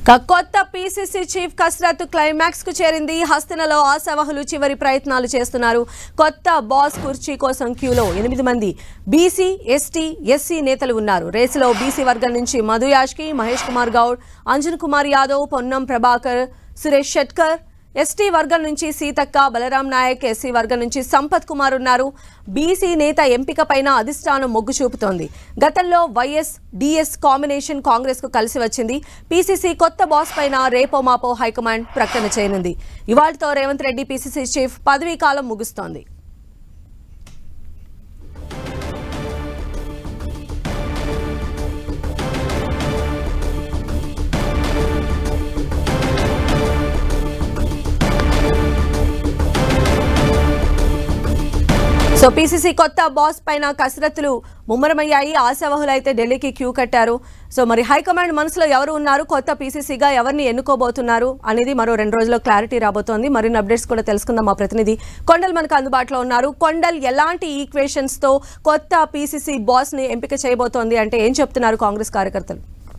కొత్త PCC chief కసరత్ climax కు చేరింది. హస్తనలో ఆశావహులు చివరి ప్రయత్నాలు చేస్తున్నారు. కొత్త బాస్ కుర్చీ కోసం క్యూలో 8 మంది బీసీ, ఎస్టీ, ఎస్సీ నేతలు ఉన్నారు. రేసులో బీసీ వర్గం నుంచి మధు యాష్కి, మహేష్ కుమార్ గౌడ్, అంజన్ కుమార్ యాదవ్, పొన్నం ప్రభాకర్, సురేష్ షెట్కర్, ఎస్టీ వర్గం నుంచి సీతక్క, బలరాం నాయక్, ఎస్సీ వర్గం నుంచి సంపత్ కుమార్ ఉన్నారు. బీసీ నేత ఎంపిక పైన అధిష్టానం మొగ్గు చూపుతోంది. గతంలో వైఎస్ డిఎస్ కాంబినేషన్ కాంగ్రెస్ కు కలిసి వచ్చింది. పీసీసీ కొత్త బాస్ పైన రేపో మాపో హైకమాండ్ ప్రకటన చేయనుంది. ఇవాళతో రేవంత్ రెడ్డి పీసీసీ చీఫ్ పదవీ కాలం ముగుస్తోంది. సో పీసీసీ కొత్త బాస్ పైన కసరత్తులు ముమ్మరమయ్యాయి. ఆశావహులైతే ఢిల్లీకి క్యూ కట్టారు. సో మరి హైకమాండ్ మనసులో ఎవరు ఉన్నారు, కొత్త పీసీసీగా ఎవరిని ఎన్నుకోబోతున్నారు అనేది మరో 2 రోజుల్లో క్లారిటీ రాబోతోంది. మరిన్ని అప్డేట్స్ కూడా తెలుసుకుందాం. మా ప్రతినిధి కొండల్ మనకు అందుబాటులో ఉన్నారు. కొండల్, ఎలాంటి ఈక్వేషన్స్ తో కొత్త పీసీసీ బాస్ ని ఎంపిక చేయబోతోంది అంటే ఏం చెప్తున్నారు కాంగ్రెస్ కార్యకర్తలు?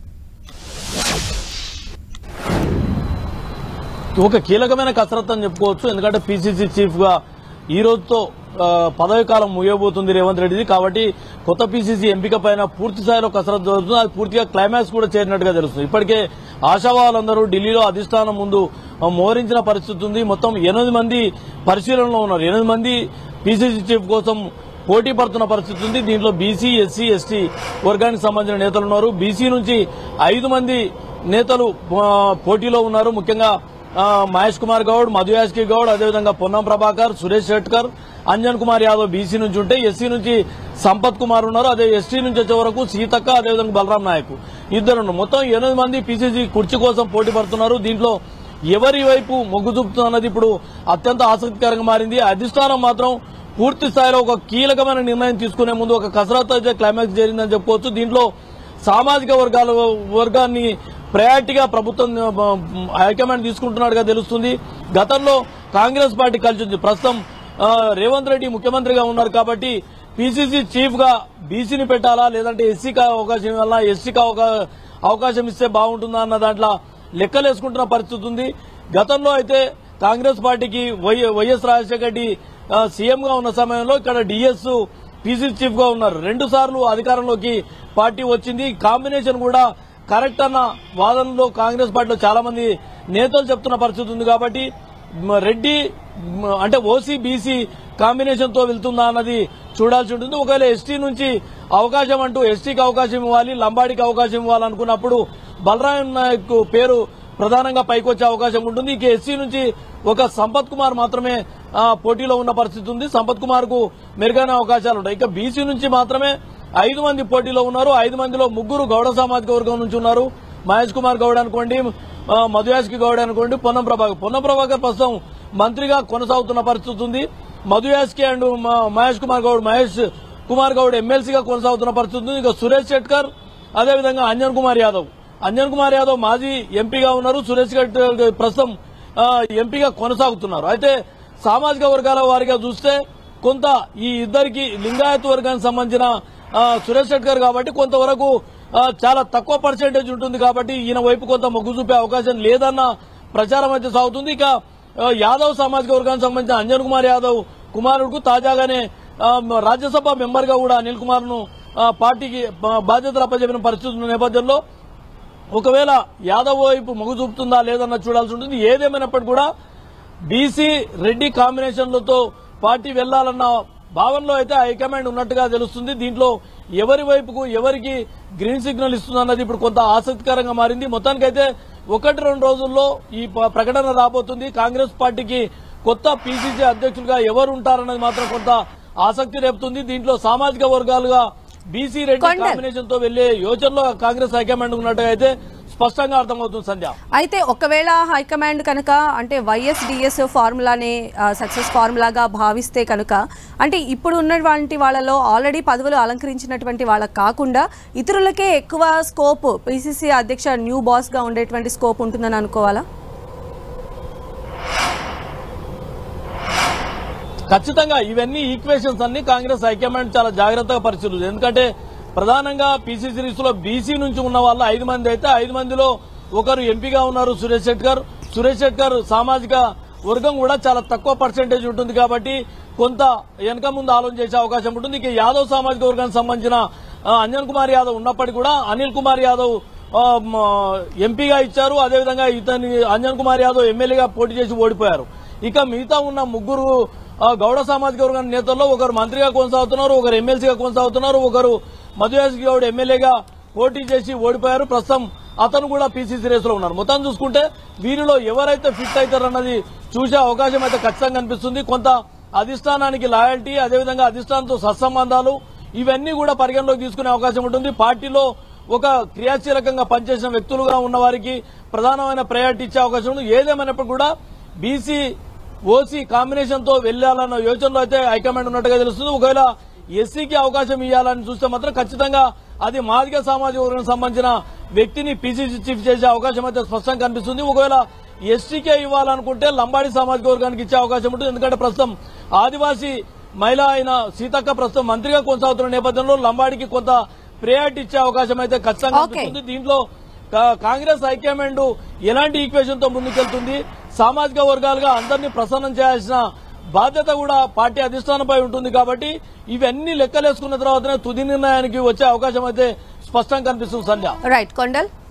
ఒక కీలకమైన కసరత్తు అని చెప్పుకోవచ్చు. ఎందుకంటే పీసీసీ చీఫ్ గా ఈ రోజుతో పదవి కాలం ముగియబోతుంది రేవంత్ రెడ్డిది. కాబట్టి కొత్త పీసీసీ ఎంపిక పైన పూర్తి స్థాయిలో కసరత్తు జరుగుతుంది. అది పూర్తిగా క్లైమాక్స్ కూడా చేరినట్టుగా తెలుస్తుంది. ఇప్పటికే ఆశావాహులందరూ ఢిల్లీలో అధిష్టానం ముందు మోహరించిన పరిస్థితి ఉంది. మొత్తం 8 మంది పరిశీలనలో ఉన్నారు. 8 మంది పీసీసీ చీఫ్ కోసం పోటీ పడుతున్న పరిస్థితి ఉంది. దీంట్లో బీసీ, ఎస్సీ, ఎస్టీ వర్గానికి సంబంధించిన నేతలు ఉన్నారు. బీసీ నుంచి 5 మంది నేతలు పోటీలో ఉన్నారు. ముఖ్యంగా మహేష్ కుమార్ గౌడ్, మధు యాష్కి గౌడ్, అదేవిధంగా పొన్నం ప్రభాకర్, సురేష్ షెట్కర్, అంజన్ కుమార్ యాదవ్ బీసీ నుంచి ఉంటే, ఎస్సీ నుంచి సంపత్ కుమార్ ఉన్నారు. అదే ఎస్టీ నుంచి వచ్చే వరకు సీతక్క, అదేవిధంగా బలరాం నాయక్ ఇద్దరు ఉన్నారు. మొత్తం 8 మంది పీసీసీ కుర్చీ కోసం పోటీ పడుతున్నారు. దీంట్లో ఎవరి వైపు మొగ్గు చూపుతున్నది ఇప్పుడు అత్యంత ఆసక్తికరంగా మారింది. అధిష్టానం మాత్రం పూర్తి స్థాయిలో ఒక కీలకమైన నిర్ణయం తీసుకునే ముందు ఒక కసరత్తు అయితే క్లైమాక్స్ జరిగిందని చెప్పుకోవచ్చు. దీంట్లో సామాజిక వర్గాన్ని ప్రయారిటీగా ప్రభుత్వం హైకమాండ్ తీసుకుంటున్నట్టుగా తెలుస్తుంది. గతంలో కాంగ్రెస్ పార్టీ కలిసి ఉంది. ప్రస్తుతం రేవంత్ రెడ్డి ముఖ్యమంత్రిగా ఉన్నారు కాబట్టి పీసీసీ చీఫ్ గా బీసీని పెట్టాలా, లేదంటే ఎస్సీకి అవకాశం ఇవ్వాలా, ఎస్సీకి అవకాశం ఇస్తే బాగుంటుందా అన్న దాంట్లో లెక్కలేసుకుంటున్న పరిస్థితి ఉంది. గతంలో అయితే కాంగ్రెస్ పార్టీకి వైఎస్ రాజశేఖర రెడ్డి సీఎం గా ఉన్న సమయంలో ఇక్కడ డిఎస్ పీసీసీ చీఫ్ గా ఉన్నారు. 2 సార్లు అధికారంలోకి పార్టీ వచ్చింది. కాంబినేషన్ కూడా కరెక్ట్ అన్న వాదనలో కాంగ్రెస్ పార్టీలో చాలా మంది నేతలు చెప్తున్న పరిస్థితి ఉంది. కాబట్టి రెడ్డి అంటే ఓసీ బీసీ కాంబినేషన్ తో వెళ్తుందా అన్నది చూడాల్సి ఉంటుంది. ఒకవేళ ఎస్టీ నుంచి అవకాశం అంటూ ఎస్టీకి అవకాశం ఇవ్వాలి, లంబాడికి అవకాశం ఇవ్వాలనుకున్నప్పుడు బలరాం నాయక్ పేరు ప్రధానంగా పైకొచ్చే అవకాశం ఉంటుంది. ఇక ఎస్సీ నుంచి ఒక సంపత్ కుమార్ మాత్రమే పోటీలో ఉన్న పరిస్థితి ఉంది. సంపత్ కుమార్ కు మెరుగైన అవకాశాలు ఉంటాయి. ఇక బీసీ నుంచి మాత్రమే 5 మంది పోటీలో ఉన్నారు. 5 మందిలో 3 గౌడ సామాజిక వర్గం నుంచి ఉన్నారు. మహేష్ కుమార్ గౌడ్ అనుకోండి, మధు యాష్కి గౌడ్ అనుకోండి, పొన్నం ప్రభాకర్ ప్రస్తుతం మంత్రిగా కొనసాగుతున్న పరిస్థితి ఉంది. మధు యాష్కి అండ్ మహేష్ కుమార్ గౌడ్ ఎమ్మెల్సీగా కొనసాగుతున్న పరిస్థితి ఉంది. ఇక సురేష్ షెట్కర్, అదేవిధంగా అంజన్ కుమార్ యాదవ్ మాజీ ఎంపీగా ఉన్నారు. సురేష్ షెట్కర్ ప్రస్తుతం ఎంపీగా కొనసాగుతున్నారు. అయితే సామాజిక వర్గాల వారిగా చూస్తే కొంత ఈ ఇద్దరికి లింగాయత్ వర్గానికి సంబంధించిన సురేష్ షెట్కర్ కాబట్టి కొంతవరకు చాలా తక్కువ పర్సెంటేజ్ ఉంటుంది. కాబట్టి ఈయన వైపు కొంత మొగ్గు చూపే అవకాశం లేదన్న ప్రచారం అయితే సాగుతుంది. ఇక యాదవ్ సామాజిక వర్గానికి సంబంధించిన అంజన్ కుమార్ యాదవ్ కుమారుడుకు తాజాగానే రాజ్యసభ మెంబర్ గా కూడా అనిల్ కుమార్ ను పార్టీకి బాధ్యతలు అప్పచెప్పిన పరిస్థితి ఉన్న నేపథ్యంలో ఒకవేళ యాదవ్ వైపు మొగ్గు చూపుతుందా లేదన్న చూడాల్సి ఉంటుంది. ఏదేమైనప్పటికీ కూడా బీసీ రెడ్డి కాంబినేషన్లతో పార్టీ వెళ్లాలన్న భావనలో అయితే హైకమాండ్ ఉన్నట్టుగా తెలుస్తుంది. దీంట్లో ఎవరి వైపుకు ఎవరికి గ్రీన్ సిగ్నల్ ఇస్తుందన్నది ఇప్పుడు కొంత ఆసక్తికరంగా మారింది. మొత్తానికైతే 1-2 రోజుల్లో ఈ ప్రకటన రాబోతుంది. కాంగ్రెస్ పార్టీకి కొత్త పీసీసీ అధ్యక్షులుగా ఎవరు ఉంటారన్నది మాత్రం కొంత ఆసక్తి రేపుతుంది. దీంట్లో సామాజిక వర్గాలుగా బీసీ రెడ్డి కాంబినేషన్ తో వెళ్లే యోచనలో కాంగ్రెస్ హైకమాండ్ ఉన్నట్టుగా అయితే స్పష్టంగా అర్థమవుతుంది సంధ్య. అయితే ఒకవేళ హైకమాండ్ కనుక అంటే వైఎస్డిఎస్ ఫార్ములానే సక్సెస్ ఫార్ములాగా భావిస్తే కనుక అంటే ఇప్పుడు ఉన్నటువంటి వాళ్ళలో ఆల్రెడీ పదవులు అలంకరించినటువంటి వాళ్ళకి కాకుండా ఇతరులకే ఎక్కువ స్కోప్ పీసీసీ అధ్యక్ష న్యూ బాస్ గా ఉండేటువంటి స్కోప్ ఉంటుందని అనుకోవాలా? ఖచ్చితంగా ఇవన్నీ ఈక్వేషన్స్ అన్ని కాంగ్రెస్ హైకమాండ్ చాలా జాగ్రత్తగా పరిశీలించారు. ఎందుకంటే ప్రధానంగా పీసీసీ లిస్టులో బీసీ నుంచి ఉన్న వాళ్ళు 5 మంది అయితే 5 మందిలో ఒకరు ఎంపీగా ఉన్నారు సురేష్ శెట్కర్ సామాజిక వర్గం కూడా చాలా తక్కువ పర్సెంటేజ్ ఉంటుంది కాబట్టి కొంత వెనక ముందు ఆలోచన చేసే అవకాశం ఉంటుంది. ఇక యాదవ్ సామాజిక వర్గానికి సంబంధించిన అంజన్ కుమార్ యాదవ్ ఉన్నప్పటికీ కూడా అనిల్ కుమార్ యాదవ్ ఎంపీగా ఇచ్చారు. అదేవిధంగా ఇతని అంజన్ కుమార్ యాదవ్ ఎమ్మెల్యేగా పోటీ చేసి ఓడిపోయారు. ఇక మిగతా ఉన్న ముగ్గురు గౌడ సామాజిక వర్గానికి నేతల్లో ఒకరు మంత్రిగా కొనసాగుతున్నారు, ఒకరు ఎమ్మెల్సీగా కొనసాగుతున్నారు, ఒకరు మధుయాస్ గౌడ్ ఎమ్మెల్యేగా పోటీ చేసి ఓడిపోయారు. ప్రస్తుతం అతను కూడా పీసీసీ రేసులో ఉన్నారు. మొత్తం చూసుకుంటే వీరిలో ఎవరైతే ఫిట్ అవుతారన్నది చూసే అవకాశం అయితే ఖచ్చితంగా కనిపిస్తుంది. కొంత అధిష్టానానికి లాయల్టీ, అదేవిధంగా అధిష్టానంతో సత్సంబంధాలు ఇవన్నీ కూడా పరిగణలోకి తీసుకునే అవకాశం ఉంటుంది. పార్టీలో ఒక క్రియాశీలకంగా పనిచేసిన వ్యక్తులుగా ఉన్న వారికి ప్రధానమైన ప్రయారిటీ ఇచ్చే అవకాశం ఉంది. ఏదేమైనప్పుడు కూడా బీసీ ఓసీ కాంబినేషన్ తో వెళ్లాలన్న యోచనలో అయితే హైకమాండ్ ఉన్నట్టుగా తెలుస్తుంది. ఒకవేళ ఎస్సీకి అవకాశం ఇవ్వాలని చూస్తే మాత్రం ఖచ్చితంగా అది మాదిగ సామాజిక వర్గానికి సంబంధించిన వ్యక్తిని పీసీసీ చీఫ్ చేసే అవకాశం అయితే స్పష్టంగా కనిపిస్తుంది. ఒకవేళ ఎస్టీకే ఇవ్వాలనుకుంటే లంబాడి సామాజిక వర్గానికి ఇచ్చే అవకాశం ఉంటుంది. ఎందుకంటే ప్రస్తుతం ఆదివాసీ మహిళ అయిన సీతక్క ప్రస్తుతం మంత్రిగా కొనసాగుతున్న నేపథ్యంలో లంబాడికి కొంత ప్రయారిటీ ఇచ్చే అవకాశం అయితే ఖచ్చితంగా కనిపిస్తుంది. దీంట్లో కాంగ్రెస్ హైకమాండ్ ఎలాంటి ఈక్వేషన్ తో ముందుకెళ్తుంది, సామాజిక వర్గాలుగా అందరినీ ప్రసన్నం చేయాల్సిన బాధ్యత కూడా పార్టీ అధిష్టానంపై ఉంటుంది. కాబట్టి ఇవన్నీ లెక్కలేసుకున్న తర్వాతనే తుది నిర్ణయానికి వచ్చే అవకాశం అయితే స్పష్టంగా కనిపిస్తుంది. సంధ్య. రైట్ కొండల్.